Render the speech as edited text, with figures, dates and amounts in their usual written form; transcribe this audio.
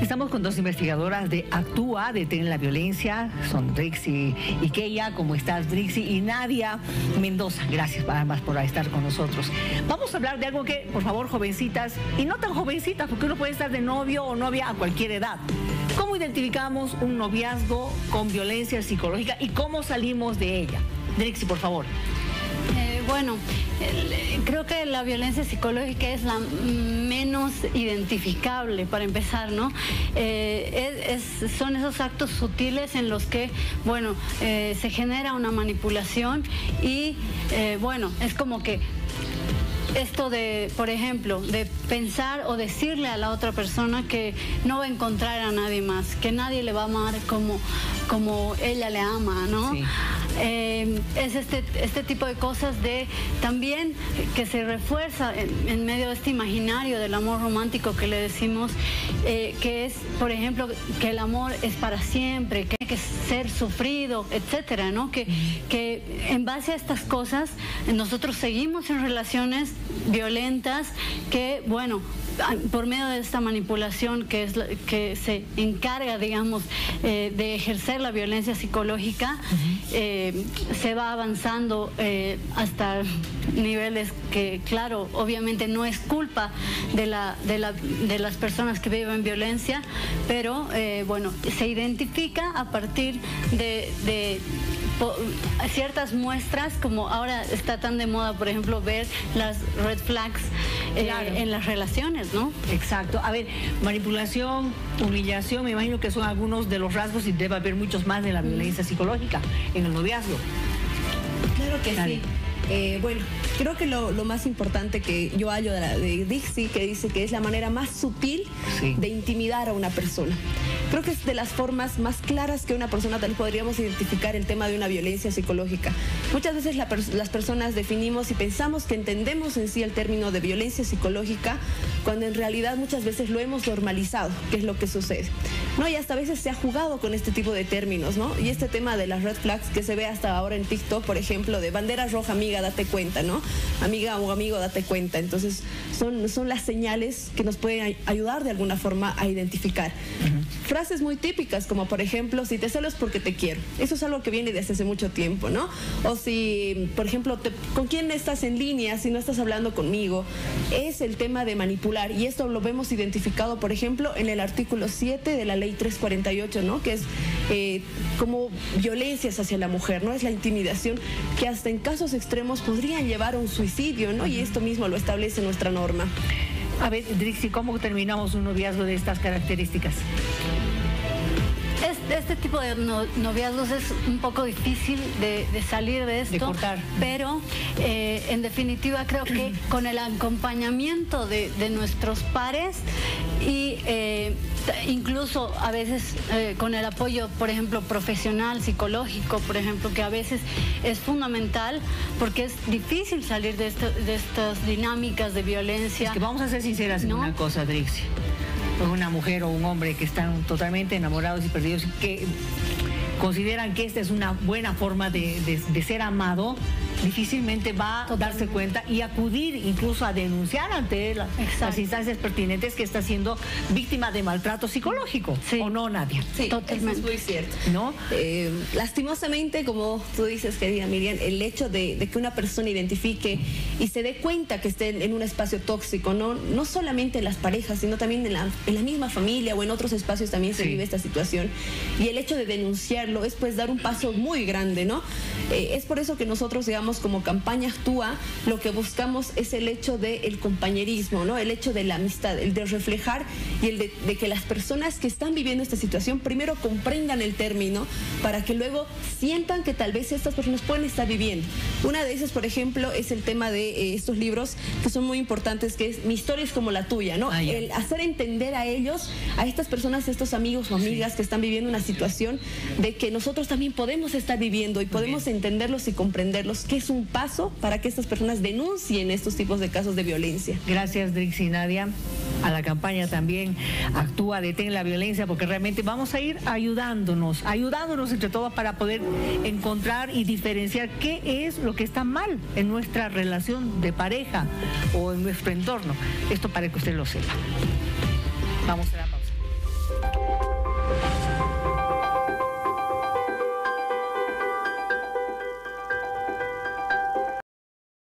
Estamos con dos investigadoras de Actúa, Detén la Violencia. Son Drixi y Keia. ¿Cómo estás, Drixi? Y Nadia Mendoza. Gracias ambas por estar con nosotros. Vamos a hablar de algo que, por favor, jovencitas, y no tan jovencitas, porque uno puede estar de novio o novia a cualquier edad. ¿Cómo identificamos un noviazgo con violencia psicológica y cómo salimos de ella? Drixi, por favor. Creo que la violencia psicológica es la menos identificable, para empezar, ¿no? Son esos actos sutiles en los que, se genera una manipulación y, es como que esto de, por ejemplo, de pensar o decirle a la otra persona que no va a encontrar a nadie más, que nadie le va a amar como ella le ama, ¿no? Sí. Es este tipo de cosas de también que se refuerza en medio de este imaginario del amor romántico que le decimos, que es, por ejemplo, que el amor es para siempre, que hay que ser sufrido, etcétera, ¿no? Que en base a estas cosas nosotros seguimos en relaciones violentas que, por medio de esta manipulación que se encarga, digamos, de ejercer la violencia psicológica, se va avanzando hasta niveles que, claro, obviamente no es culpa de las personas que viven violencia, pero se identifica a partir de ciertas muestras, como ahora está tan de moda, por ejemplo, ver las red flags en las relaciones, ¿no? Exacto. A ver, manipulación, humillación, me imagino que son algunos de los rasgos y debe haber muchos más de la violencia psicológica en el noviazgo. Claro que Dale. Sí. Creo que lo más importante que yo hallo de Dixi, que dice que es la manera más sutil de intimidar a una persona. Creo que es de las formas más claras que una persona tal podríamos identificar el tema de una violencia psicológica. Muchas veces las personas definimos y pensamos que entendemos en sí el término de violencia psicológica, cuando en realidad muchas veces lo hemos normalizado, que es lo que sucede, ¿no? Y hasta a veces se ha jugado con este tipo de términos, ¿no? Y este tema de las red flags que se ve hasta ahora en TikTok, por ejemplo, de bandera roja, amiga, date cuenta, ¿no? Amiga o amigo, date cuenta. Entonces, son las señales que nos pueden ayudar de alguna forma a identificar. Frases muy típicas, como por ejemplo, si te celo es porque te quiero. Eso es algo que viene desde hace mucho tiempo, ¿no? O si, por ejemplo, ¿con quién estás en línea si no estás hablando conmigo? Es el tema de manipular, y esto lo vemos identificado, por ejemplo, en el artículo 7 de la ley 348, ¿no? Que es como violencias hacia la mujer, ¿no? Es la intimidación que hasta en casos extremos podrían llevar a un suicidio, ¿no? Y esto mismo lo establece nuestra norma. A ver, Drixi, ¿cómo terminamos un noviazgo de estas características? Este tipo de noviazgos es un poco difícil de salir de esto, de cortar. Pero en definitiva creo que con el acompañamiento de nuestros pares y incluso a veces con el apoyo, por ejemplo, profesional, psicológico, por ejemplo, que a veces es fundamental, porque es difícil salir de estas dinámicas de violencia. Es que vamos a ser sinceras en una cosa, Drixi. Una mujer o un hombre que están totalmente enamorados y perdidos, que consideran que esta es una buena forma de ser amado, difícilmente va a darse cuenta y acudir incluso a denunciar ante las instancias pertinentes que está siendo víctima de maltrato psicológico. Sí. ¿O no, Nadia? Sí, totalmente. Eso es muy cierto. ¿No? Lastimosamente, como tú dices, querida Miriam, el hecho de que una persona identifique y se dé cuenta que esté en un espacio tóxico, no solamente en las parejas, sino también en la misma familia o en otros espacios también se vive esta situación. Y el hecho de denunciarlo es pues dar un paso muy grande, ¿no? Es por eso que nosotros, digamos, como campaña Actúa, lo que buscamos es el hecho del compañerismo, ¿no? El hecho de la amistad, el de reflejar y el de que las personas que están viviendo esta situación primero comprendan el término para que luego sientan que tal vez estas personas pueden estar viviendo. Una de esas, por ejemplo, es el tema de estos libros que son muy importantes, que es Mi historia es como la tuya, ¿no? El hacer entender a ellos, a estas personas, a estos amigos o amigas que están viviendo una situación, de que nosotros también podemos estar viviendo y podemos entenderlos y comprenderlos, que es un paso para que estas personas denuncien estos tipos de casos de violencia. Gracias, Drixi y Nadia. A la campaña también Actúa, Detén la Violencia, porque realmente vamos a ir ayudándonos entre todos para poder encontrar y diferenciar qué es lo que está mal en nuestra relación de pareja o en nuestro entorno. Esto para que usted lo sepa. Vamos a la pausa.